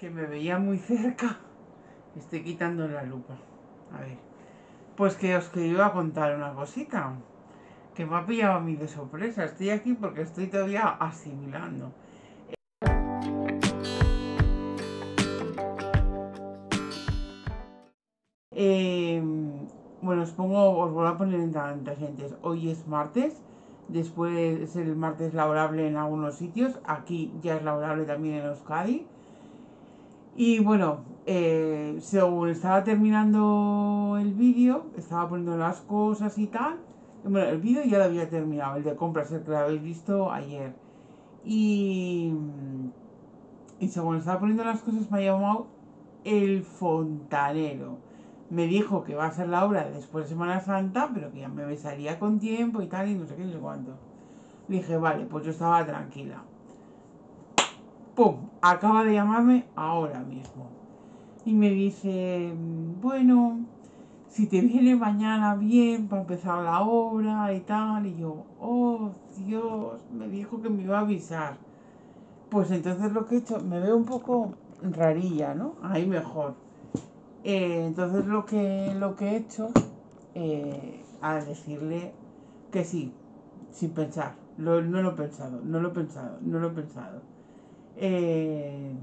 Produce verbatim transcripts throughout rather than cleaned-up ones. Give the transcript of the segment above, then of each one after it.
que me veía muy cerca. Estoy quitando la lupa. A ver. Pues que os que iba a contar una cosita. Que me ha pillado a mí de sorpresa. Estoy aquí porque estoy todavía asimilando. Eh, bueno, os pongo, os voy a poner en antecedentes. Hoy es martes. Después es el martes laborable en algunos sitios. Aquí ya es laborable también en Euskadi. Y bueno, eh, según estaba terminando el vídeo, estaba poniendo las cosas y tal. Y bueno, el vídeo ya lo había terminado, el de compras, el que lo habéis visto ayer. Y, y según estaba poniendo las cosas, me ha llamado el fontanero. Me dijo que va a ser la obra después de Semana Santa, pero que ya me avisaría con tiempo y tal, y no sé qué, no sé cuánto. Le dije, vale, pues yo estaba tranquila. ¡Pum! Acaba de llamarme ahora mismo. Y me dice, bueno, si te viene mañana bien para empezar la obra y tal. Y yo, oh Dios, me dijo que me iba a avisar. Pues entonces lo que he hecho, me veo un poco rarilla, ¿no? Ahí mejor. Eh, entonces lo que, lo que he hecho, eh, a decirle que sí, sin pensar. Lo, no lo he pensado, no lo he pensado, no lo he pensado. Eh,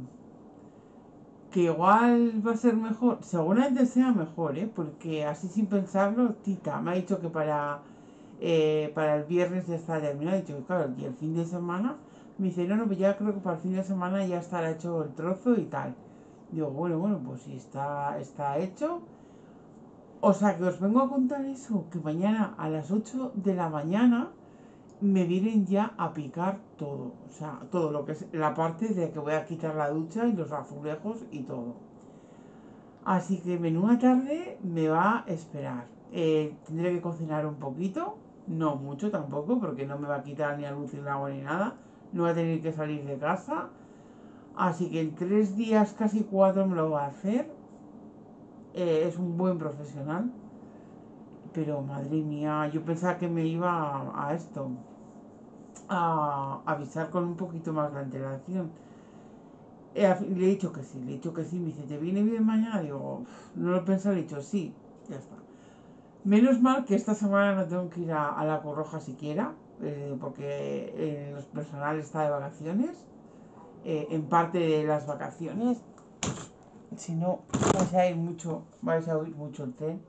que igual va a ser mejor, seguramente sea mejor, ¿eh? Porque así sin pensarlo, Tita me ha dicho que para, eh, para el viernes ya está terminado. Ha dicho que claro, y el fin de semana, me dice, no, no, pues ya creo que para el fin de semana ya estará hecho el trozo y tal. Digo, bueno, bueno, pues si está, está hecho. O sea que os vengo a contar eso, que mañana a las ocho de la mañana me vienen ya a picar todo. O sea, todo lo que es la parte de que voy a quitar la ducha y los azulejos y todo. Así que menuda tarde me va a esperar. Eh, tendré que cocinar un poquito, no mucho tampoco, porque no me va a quitar ni a luz el agua ni nada. No voy a tener que salir de casa. Así que en tres días, casi cuatro, me lo va a hacer. Eh, es un buen profesional. Pero madre mía, yo pensaba que me iba a, a esto, a avisar con un poquito más de antelación. Eh, le he dicho que sí, le he dicho que sí. Me dice, ¿te viene bien mañana? Digo, no lo he pensado, le he dicho sí, ya está. Menos mal que esta semana no tengo que ir a, a la Cruz Roja siquiera, eh, porque eh, el personal está de vacaciones, eh, en parte de las vacaciones. Si no, vais a ir mucho, vais a oír mucho el tren.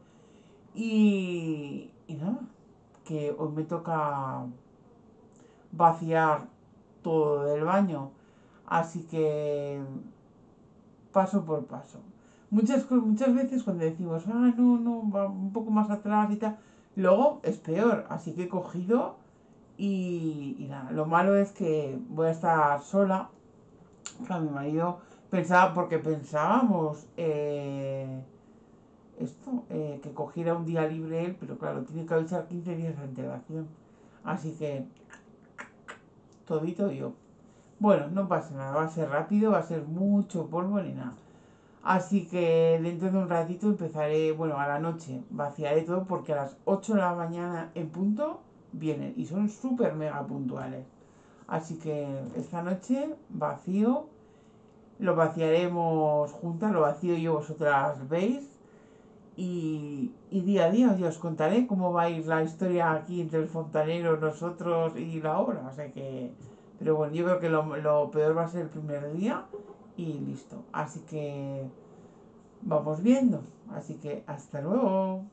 Y, y nada, que hoy me toca vaciar todo del baño, así que paso por paso. Muchas, muchas veces cuando decimos, ah, no, no, va un poco más atrás y tal, luego es peor, así que he cogido y, y nada, lo malo es que voy a estar sola. Claro, mi marido pensaba, porque pensábamos eh, esto, eh, que cogiera un día libre él, pero claro, tiene que avisar quince días de antelación. Así que, todito yo. Bueno, no pasa nada, va a ser rápido, va a ser mucho polvo ni nada. Así que dentro de un ratito empezaré, bueno, a la noche vaciaré todo porque a las ocho de la mañana en punto vienen y son súper mega puntuales. Así que esta noche vacío, lo vaciaremos juntas, lo vacío yo, vosotras veis. Y, y día a día ya os contaré cómo va a ir la historia aquí entre el fontanero, nosotros y la obra. O sea que, pero bueno, yo creo que lo, lo peor va a ser el primer día y listo. Así que vamos viendo. Así que hasta luego.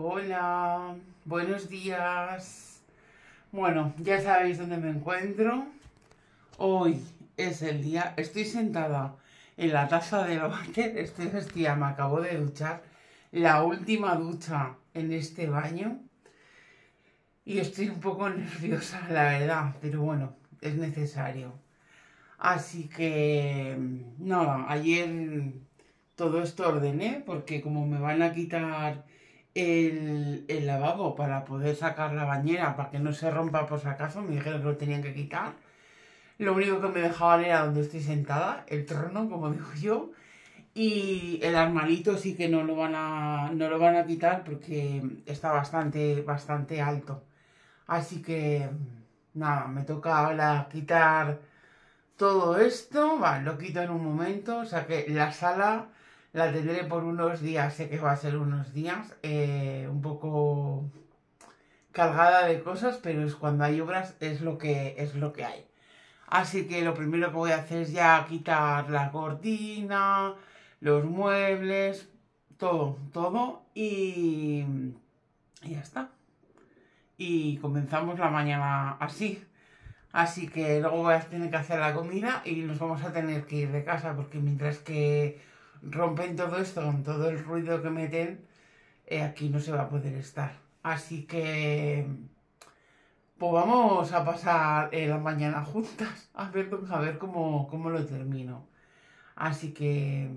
Hola, buenos días. Bueno, ya sabéis dónde me encuentro. Hoy es el día, estoy sentada en la taza del váter, estoy vestida, me acabo de duchar, la última ducha en este baño y estoy un poco nerviosa, la verdad, pero bueno, es necesario. Así que, nada, ayer todo esto ordené porque como me van a quitar el, el lavabo para poder sacar la bañera para que no se rompa por si acaso, me dijeron que lo tenían que quitar. Lo único que me dejaban era donde estoy sentada, el trono, como digo yo, y el armarito sí que no lo van a, no lo van a quitar porque está bastante, bastante alto. Así que, nada, me toca ahora quitar todo esto, vale, lo quito en un momento, o sea que la sala la tendré por unos días, sé que va a ser unos días, eh, un poco cargada de cosas, pero es cuando hay obras es lo que, es lo que hay. Así que lo primero que voy a hacer es ya quitar la cortina, los muebles, todo, todo y, y ya está. Y comenzamos la mañana así. Así que luego voy a tener que hacer la comida y nos vamos a tener que ir de casa porque mientras que rompen todo esto con todo el ruido que meten, eh, aquí no se va a poder estar. Así que pues vamos a pasar eh, la mañana juntas a ver, a ver cómo, cómo lo termino. Así que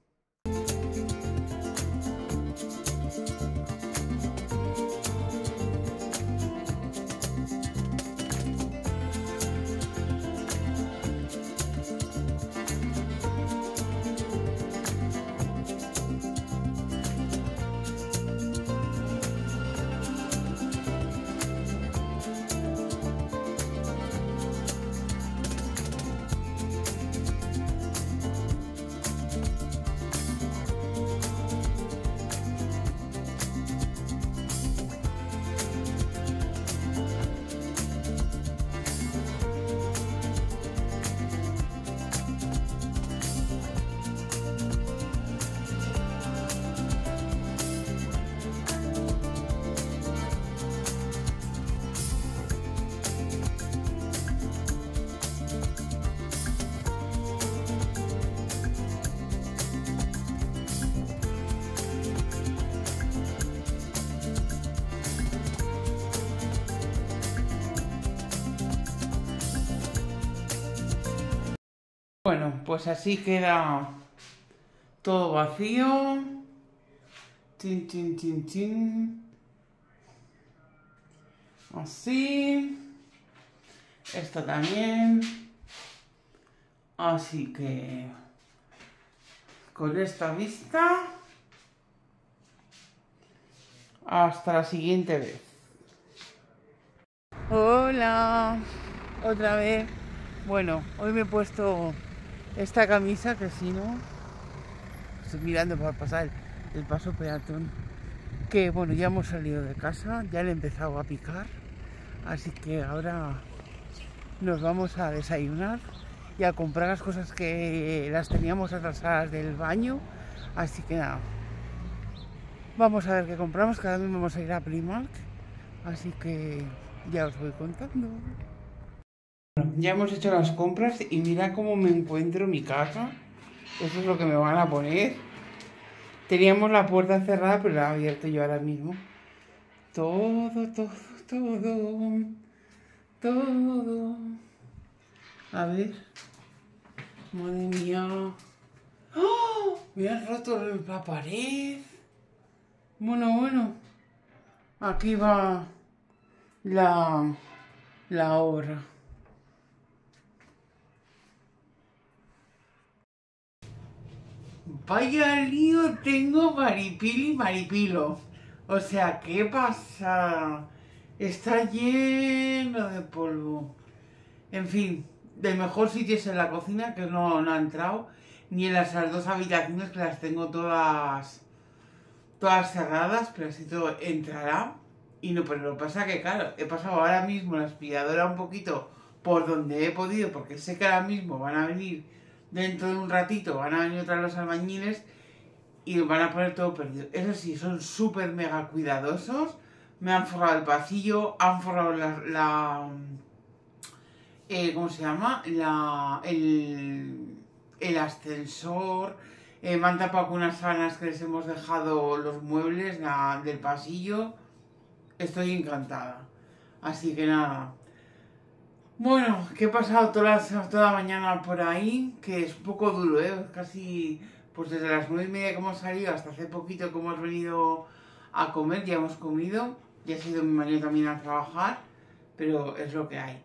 bueno, pues así queda todo vacío. Chin, chin, chin, chin. Así. Esto también. Así que con esta vista hasta la siguiente vez. Hola, otra vez. Bueno, hoy me he puesto esta camisa que si no, estoy mirando para pasar el, el paso peatón. Que bueno, ya hemos salido de casa, ya le he empezado a picar, así que ahora nos vamos a desayunar y a comprar las cosas que las teníamos atrasadas del baño, así que nada, vamos a ver qué compramos, cada vez vamos a ir a Primark, así que ya os voy contando. Bueno, ya hemos hecho las compras y mira cómo me encuentro en mi casa, eso es lo que me van a poner. Teníamos la puerta cerrada, pero la he abierto yo ahora mismo. Todo, todo, todo, todo. A ver. Madre mía. ¡Oh! Me han roto la pared. Bueno, bueno. Aquí va la, la obra. Vaya lío tengo Maripili y Maripilo. O sea, ¿qué pasa? Está lleno de polvo. En fin, el mejor sitio es en la cocina, que no, no ha entrado. Ni en las dos habitaciones, que las tengo todas todas cerradas, pero así todo entrará. Y no, pero lo que pasa es que, claro, he pasado ahora mismo la aspiradora un poquito por donde he podido, porque sé que ahora mismo van a venir, dentro de un ratito, van a venir otra vez los albañiles, y van a poner todo perdido. Eso sí, son súper mega cuidadosos. Me han forrado el pasillo, han forrado la... la eh, ¿cómo se llama? La, el, el ascensor. Eh, me han tapado con unas sábanas que les hemos dejado los muebles la, del pasillo. Estoy encantada. Así que nada. Bueno, que he pasado toda la, toda la mañana por ahí, que es un poco duro, ¿eh? Casi, pues desde las nueve y media que hemos salido hasta hace poquito que hemos venido a comer, ya hemos comido. Ya ha ido mi marido también a trabajar, pero es lo que hay.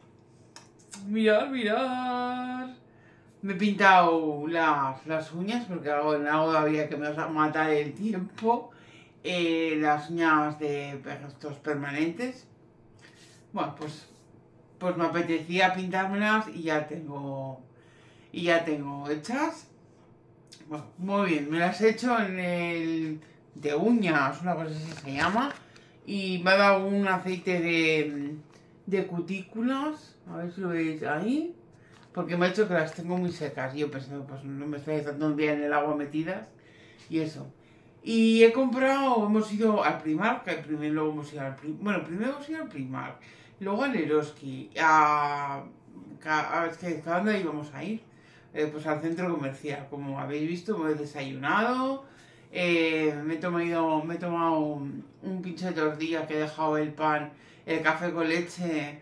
Mirad, mirad. Me he pintado las, las uñas porque hago, hago todavía que me va a matar el tiempo. Eh, las uñas de estos permanentes. Bueno, pues, pues me apetecía pintármelas y ya tengo, y ya tengo hechas. Bueno, muy bien, me las he hecho en el de uñas, una cosa así se llama. Y me ha dado un aceite de, de cutículas, a ver si lo veis ahí, porque me ha hecho que las tengo muy secas. Y yo pensando, pues no me estoy estando un día en el agua metidas y eso. Y he comprado, hemos ido al Primark, que primero luego hemos ido al Primark, bueno, primero hemos ido al Primark, luego al Eroski, a, a, a es que ¿a dónde íbamos a ir? Eh, pues al centro comercial, como habéis visto, me he desayunado. Eh, me, he tomado, me he tomado un, un pincho de tortilla que he dejado el pan, el café con leche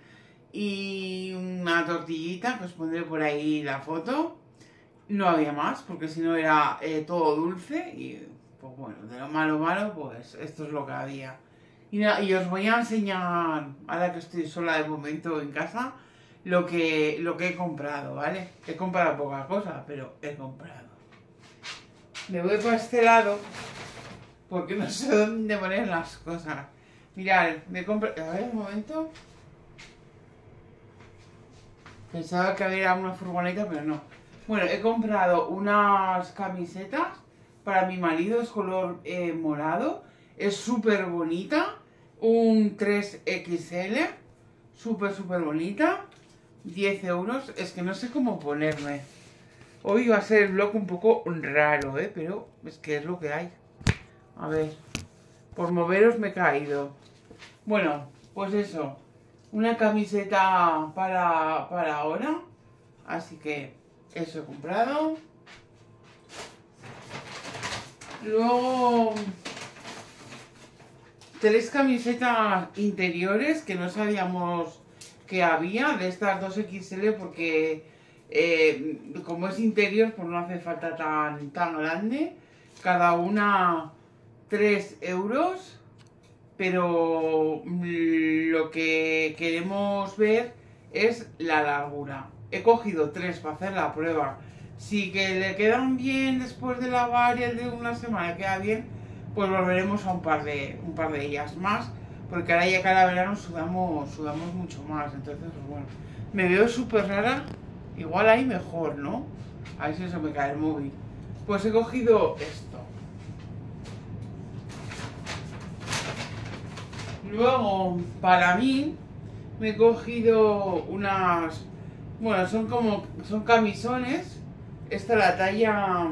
y una tortillita que os pondré por ahí la foto. No había más porque si no era eh, todo dulce y pues bueno, de lo malo malo pues esto es lo que había. Y, nada, y os voy a enseñar, ahora que estoy sola de momento en casa, lo que, lo que he comprado, ¿vale? He comprado poca cosa, pero he comprado. Me voy por este lado porque no sé dónde poner las cosas. Mirad, me compré... A ver, un momento. Pensaba que había una furgoneta, pero no. Bueno, he comprado unas camisetas para mi marido, es color eh, morado. Es súper bonita. Un tres equis ele. Súper, súper bonita. diez euros. Es que no sé cómo ponerme. Hoy va a ser el vlog un poco raro, ¿eh? Pero es que es lo que hay. A ver, por moveros me he caído. Bueno, pues eso. Una camiseta para, para ahora. Así que eso he comprado. Luego, tres camisetas interiores que no sabíamos que había. De estas dos equis ele porque... Eh, como es interior, pues no hace falta tan, tan grande. Cada una tres euros. Pero lo que queremos ver es la largura. He cogido tres para hacer la prueba. Si que le quedan bien después de lavar y el de una semana queda bien, pues volveremos a un par de, un par de ellas más. Porque ahora ya cada verano sudamos, sudamos mucho más. Entonces, pues bueno, me veo súper rara. Igual ahí mejor, ¿no? A ver si se me cae el móvil. Pues he cogido esto. Luego, para mí, me he cogido unas... Bueno, son como... Son camisones. Esta es la talla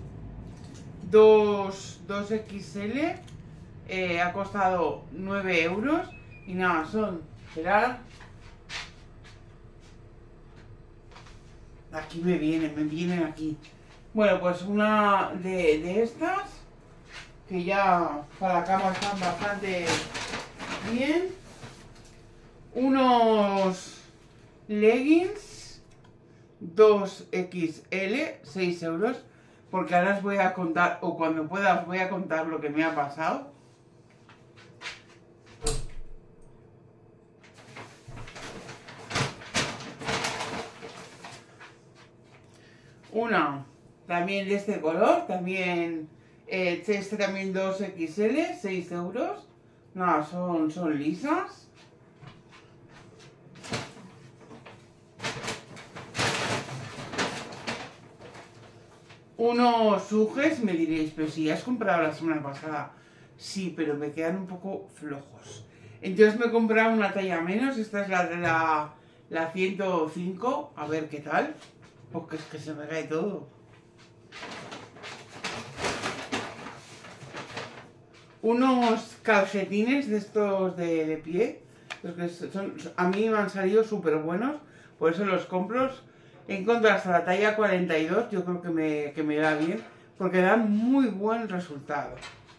dos equis ele. Eh, ha costado nueve euros. Y nada, son... Esperad. Aquí me vienen, me vienen aquí. Bueno, pues una de, de estas, que ya para la cama están bastante bien. Unos leggings dos equis ele, seis euros. Porque ahora os voy a contar, o cuando pueda os voy a contar lo que me ha pasado. Una también de este color, también eh, este también dos equis ele, seis euros. Nada, son, son lisas. Unos sujes, me diréis, pero si has comprado la semana pasada. Sí, pero me quedan un poco flojos. Entonces me he comprado una talla menos, esta es la de la, la ciento cinco, a ver qué tal. Porque es que se me cae todo. unos calcetines de estos de, de pie, los que son, a mí me han salido súper buenos, por eso los compro. Encuentro hasta la talla cuarenta y dos, yo creo que me, que me da bien, porque dan muy buen resultado.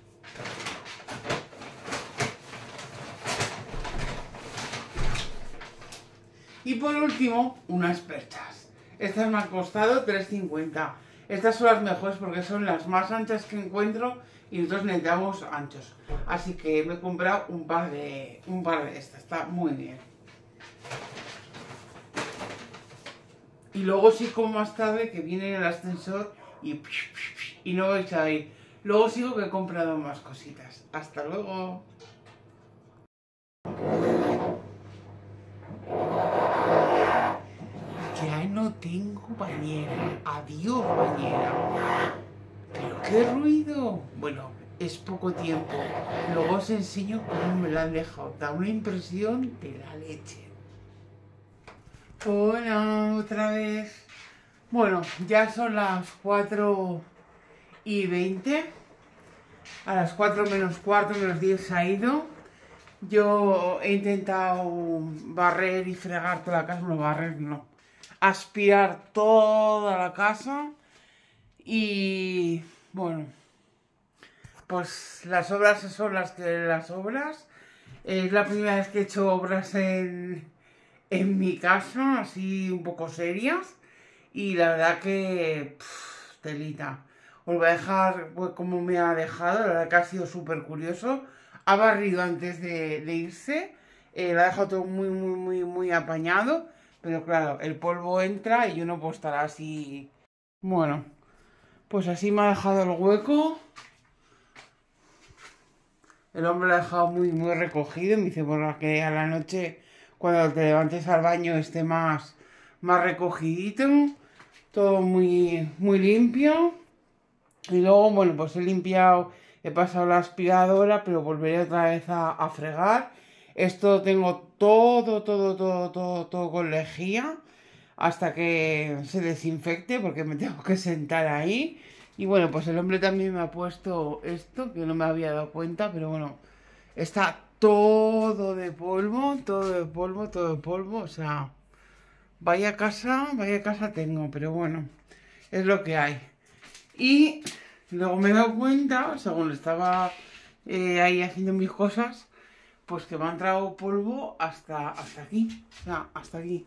Y por último, unas perchas. Estas me han costado tres cincuenta. Estas son las mejores porque son las más anchas que encuentro y nosotros necesitamos anchos. Así que me he comprado un par de, un par de estas. Está muy bien. Y luego sigo más tarde, que viene en el ascensor y, y no vais a ir. Luego sigo que he comprado más cositas. Hasta luego. Ya no tengo bañera. Adiós, bañera. ¿Pero qué ruido? Bueno, es poco tiempo. Luego os enseño cómo me la han dejado. Da una impresión de la leche. Hola, otra vez. Bueno, ya son las cuatro y veinte. A las cuatro menos cuarto, menos diez se ha ido. Yo he intentado barrer y fregar toda la casa. No, barrer no. Aspirar toda la casa. Y bueno, pues las obras son las que las obras. Es la primera vez que he hecho obras en... en mi casa, así un poco serias, y la verdad que pff, telita. Os voy a dejar pues, como me ha dejado, la verdad que ha sido súper curioso. Ha barrido antes de, de irse, eh, lo ha dejado todo muy, muy, muy, muy apañado, pero claro, el polvo entra y yo no puedo estar así. Bueno, pues así me ha dejado el hueco. El hombre lo ha dejado muy, muy recogido y me dice, bueno, que a la noche, cuando te levantes al baño, esté más, más recogidito, todo muy, muy limpio. Y luego, bueno, pues he limpiado, he pasado la aspiradora, pero volveré otra vez a, a fregar. Esto tengo todo, todo, todo, todo, todo con lejía hasta que se desinfecte, porque me tengo que sentar ahí. Y bueno, pues el hombre también me ha puesto esto, que no me había dado cuenta, pero bueno, está todo de polvo, todo de polvo, todo de polvo, o sea, vaya casa, vaya casa tengo, pero bueno, es lo que hay. Y luego me he dado cuenta, según estaba eh, ahí haciendo mis cosas, pues que me ha entrado polvo hasta, hasta aquí, o sea, hasta aquí.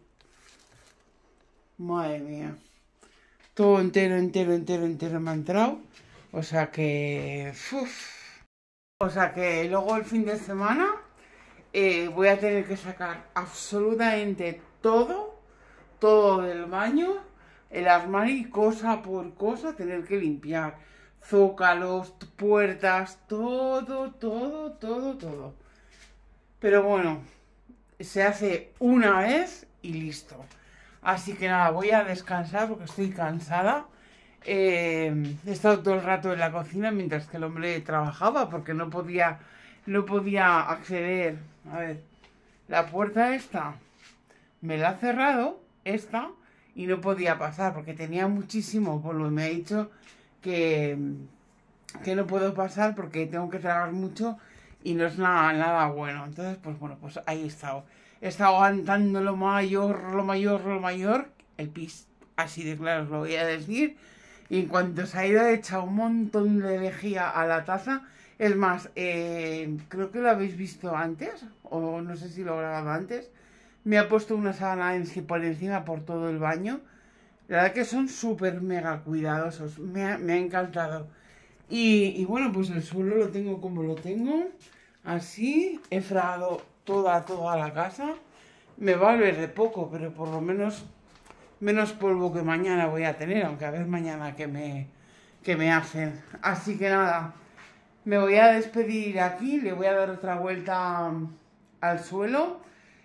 Madre mía. Todo entero, entero, entero, entero me ha entrado. O sea que... Uf. O sea que luego el fin de semana eh, voy a tener que sacar absolutamente todo, todo del baño, el armario y cosa por cosa tener que limpiar. Zócalos, puertas, todo, todo, todo, todo. Pero bueno, se hace una vez y listo. Así que nada, voy a descansar porque estoy cansada. Eh, he estado todo el rato en la cocina mientras que el hombre trabajaba porque no podía, no podía acceder. A ver, la puerta esta me la ha cerrado, esta, y no podía pasar porque tenía muchísimo polvo. Y me ha dicho que, que no puedo pasar porque tengo que tragar mucho y no es nada, nada bueno. Entonces, pues bueno, pues ahí he estado. He estado aguantando lo mayor, lo mayor, lo mayor, el pis, así de claro os lo voy a decir. Y en cuanto se ha ido, he echado un montón de lejía a la taza. Es más, eh, creo que lo habéis visto antes, o no sé si lo he grabado antes. Me ha puesto una sábana por encima por todo el baño. La verdad que son súper mega cuidadosos, me ha, me ha encantado. Y, y bueno, pues el suelo lo tengo como lo tengo, así, he fregado toda, toda la casa. Me va a ver de poco, pero por lo menos menos polvo que mañana voy a tener, aunque a ver mañana que me, que me hacen. Así que nada, me voy a despedir aquí, le voy a dar otra vuelta al suelo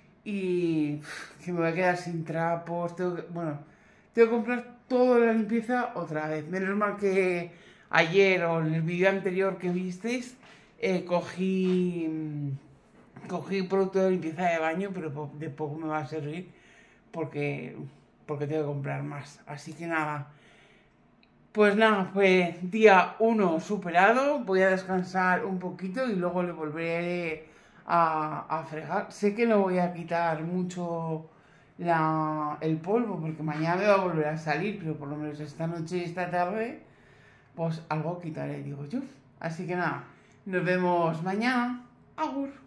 y que me voy a quedar sin trapos. Tengo que, bueno, tengo que comprar toda la limpieza otra vez. Menos mal que ayer o en el vídeo anterior que visteis, eh, cogí... Cogí producto de limpieza de baño, pero de poco me va a servir porque, porque tengo que comprar más. Así que nada, Pues nada, pues día uno superado, voy a descansar un poquito y luego le volveré a, a fregar. Sé que no voy a quitar mucho la, el polvo porque mañana me va a volver a salir, pero por lo menos esta noche y esta tarde, pues algo quitaré, digo yo. Así que nada, nos vemos mañana. Agur.